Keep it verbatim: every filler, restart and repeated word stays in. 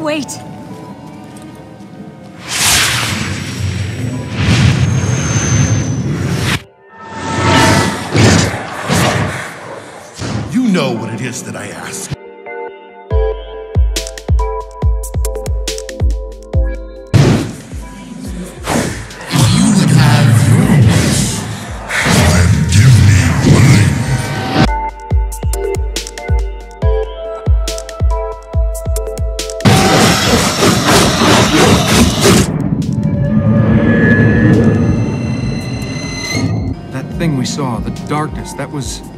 Wait! You know what it is that I ask. Thing we saw, the darkness, that was